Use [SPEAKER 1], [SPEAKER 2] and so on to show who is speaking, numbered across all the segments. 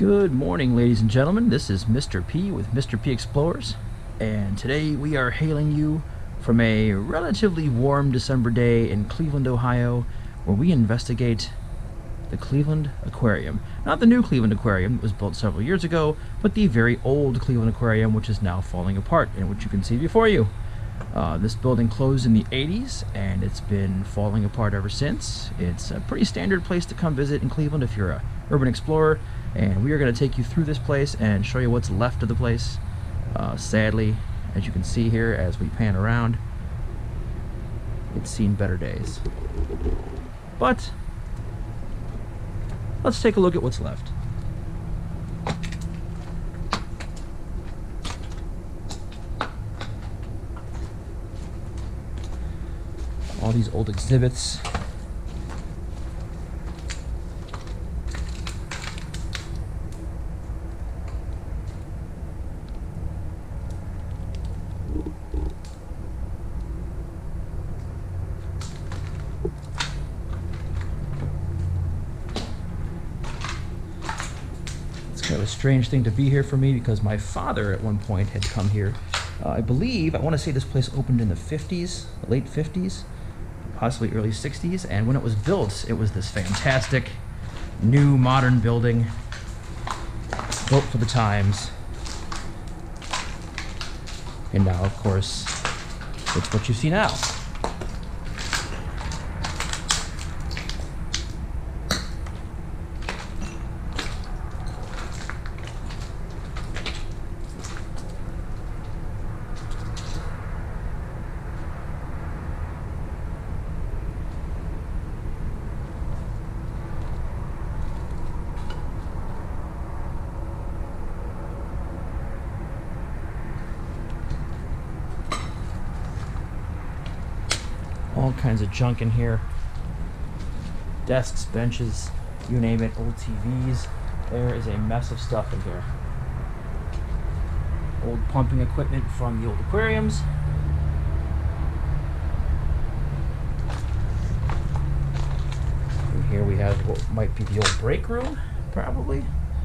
[SPEAKER 1] Good morning, ladies and gentlemen. This is Mr. P with Mr. P Explores, and today we are hailing you from a relatively warm December day in Cleveland, Ohio, where we investigate the Cleveland Aquarium. Not the new Cleveland Aquarium that was built several years ago, but the very old Cleveland Aquarium, which is now falling apart, and which you can see before you. This building closed in the 80s, and it's been falling apart ever since. It's a pretty standard place to come visit in Cleveland if you're a urban explorer, and we are going to take you through this place and show you what's left of the place. Sadly, as you can see here as we pan around, it's seen better days. But let's take a look at what's left. All these old exhibits. It's kind of a strange thing to be here for me because my father at one point had come here. I want to say this place opened in the 50s, late 50s. Possibly early 60s, and when it was built, it was this fantastic new modern building built for the times. And now, of course, it's what you see now. All kinds of junk in here. Desks, benches, you name it, old TVs. There is a mess of stuff in here. Old pumping equipment from the old aquariums. And here we have what might be the old break room, probably.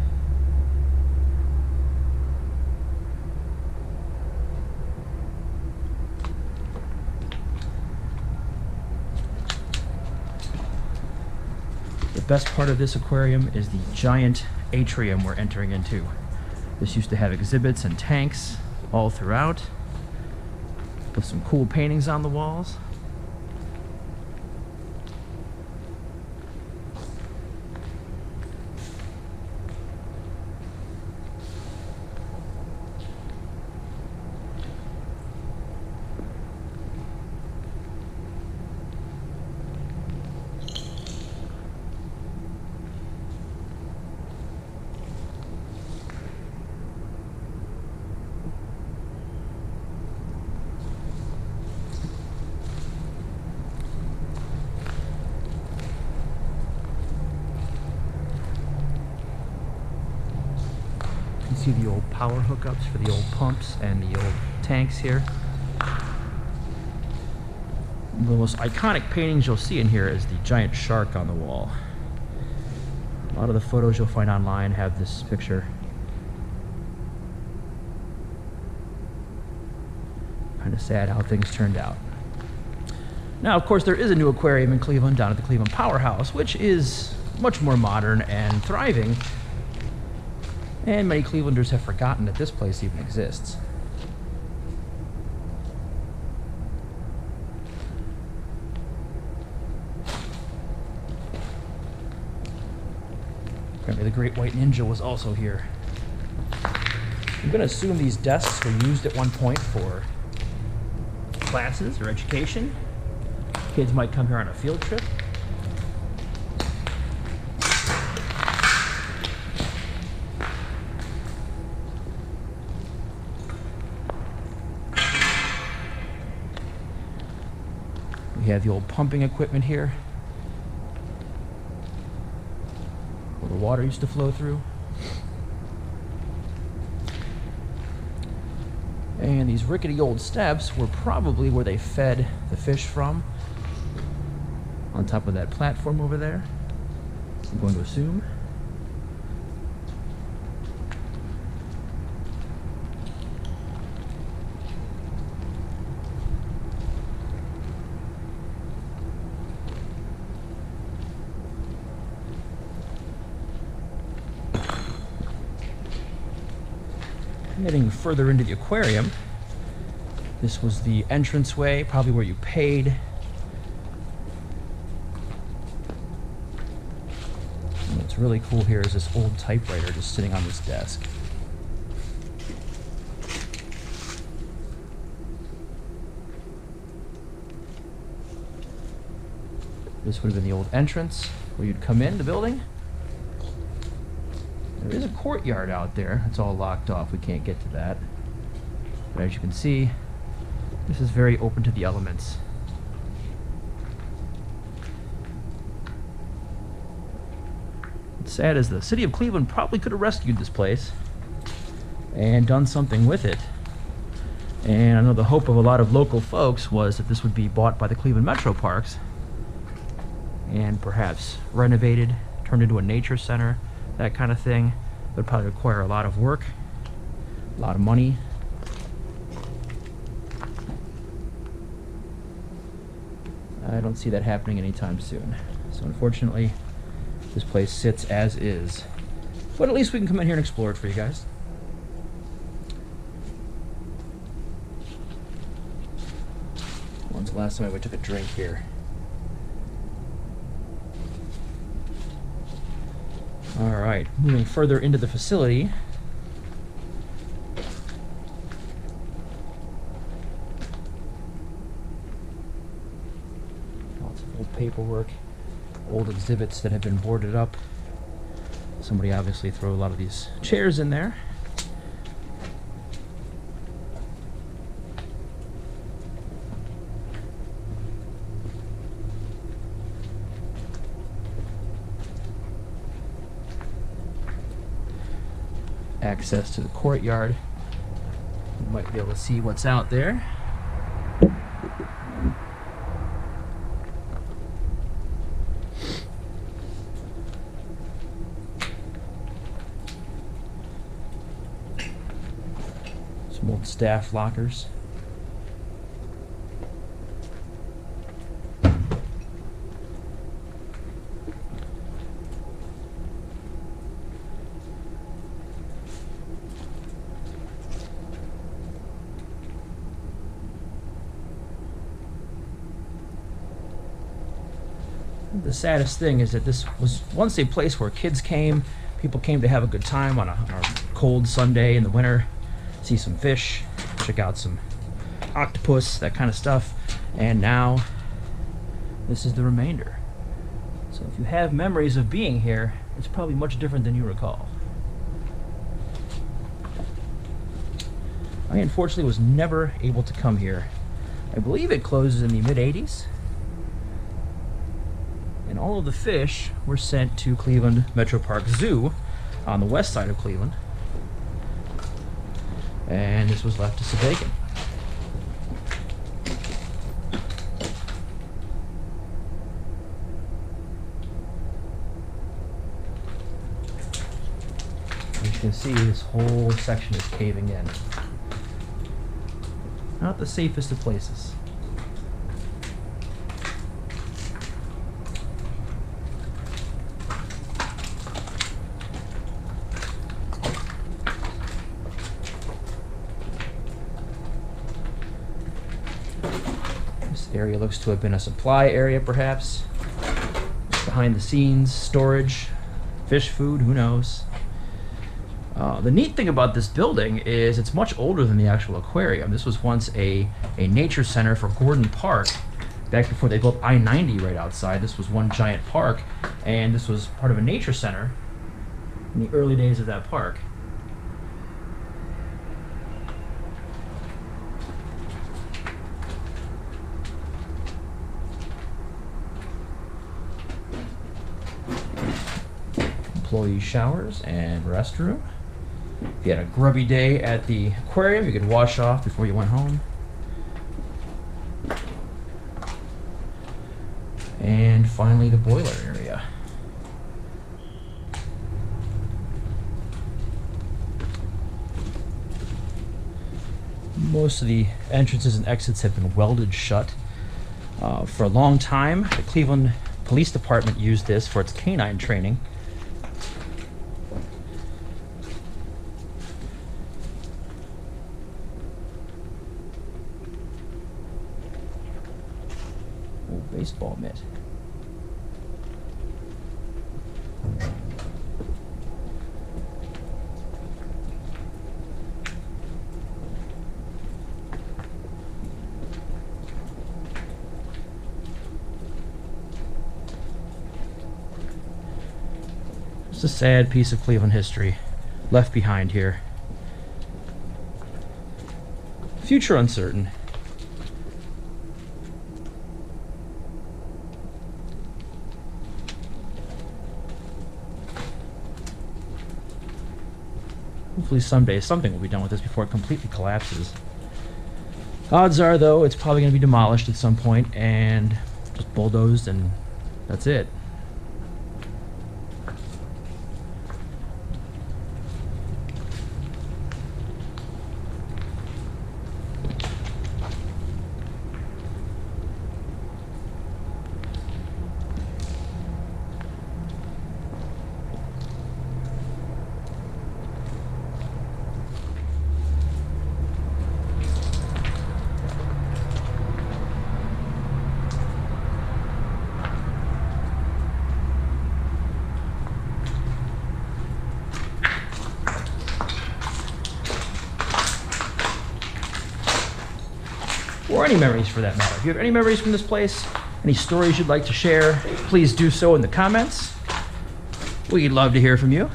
[SPEAKER 1] The best part of this aquarium is the giant atrium we're entering into. This used to have exhibits and tanks all throughout, with some cool paintings on the walls. See the old power hookups for the old pumps and the old tanks here. The most iconic paintings you'll see in here is the giant shark on the wall. A lot of the photos you'll find online have this picture. Kind of sad how things turned out. Now, of course, there is a new aquarium in Cleveland down at the Cleveland Powerhouse, which is much more modern and thriving. And many Clevelanders have forgotten that this place even exists. Apparently the Great White Ninja was also here. I'm going to assume these desks were used at one point for classes or education. Kids might come here on a field trip. We have the old pumping equipment here, where the water used to flow through. And these rickety old steps were probably where they fed the fish from, on top of that platform over there, I'm going to assume. Heading further into the aquarium. This was the entranceway, probably where you paid. And what's really cool here is this old typewriter just sitting on this desk. This would have been the old entrance where you'd come in the building. There is a courtyard out there. It's all locked off. We can't get to that. But as you can see, this is very open to the elements. What's sad is the city of Cleveland probably could have rescued this place and done something with it. And I know the hope of a lot of local folks was that this would be bought by the Cleveland Metro Parks and perhaps renovated, turned into a nature center, that kind of thing. It would probably require a lot of work, a lot of money. I don't see that happening anytime soon. So unfortunately, this place sits as is. But at least we can come in here and explore it for you guys. When's the last time I took a drink here? Alright, moving further into the facility. Lots of old paperwork, old exhibits that have been boarded up. Somebody obviously threw a lot of these chairs in there. Access to the courtyard. You might be able to see what's out there. Some old staff lockers. The saddest thing is that this was once a place where kids came, people came to have a good time on a cold Sunday in the winter, see some fish, check out some octopus, that kind of stuff, and now this is the remainder. So if you have memories of being here, it's probably much different than you recall. I unfortunately was never able to come here. I believe it closes in the mid-'80s. And all of the fish were sent to Cleveland Metro Park Zoo on the west side of Cleveland. And this was left to sit vacant. As you can see, this whole section is caving in. Not the safest of places. This area looks to have been a supply area, perhaps. Behind the scenes, storage, fish food, who knows. The neat thing about this building is it's much older than the actual aquarium. This was once a nature center for Gordon Park. Back before they built I-90 right outside, this was one giant park, and this was part of a nature center in the early days of that park. Employee showers and restroom. If you had a grubby day at the aquarium, you could wash off before you went home. And finally, the boiler area. Most of the entrances and exits have been welded shut. For a long time, the Cleveland Police Department used this for its canine training. baseball mitt. It's a sad piece of Cleveland history left behind here. Future uncertain. Hopefully someday something will be done with this before it completely collapses. Odds are, though, it's probably going to be demolished at some point and just bulldozed, and that's it. Or any memories for that matter. If you have any memories from this place, any stories you'd like to share, please do so in the comments. We'd love to hear from you.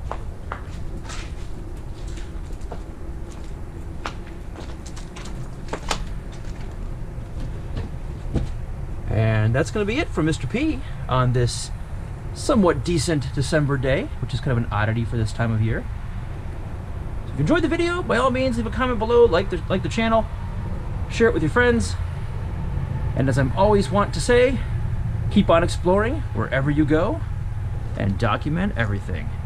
[SPEAKER 1] And that's going to be it from Mr. P on this somewhat decent December day, which is kind of an oddity for this time of year. So if you enjoyed the video, by all means, leave a comment below, like the channel. Share it with your friends, and as I'm always want to say, keep on exploring wherever you go, and document everything.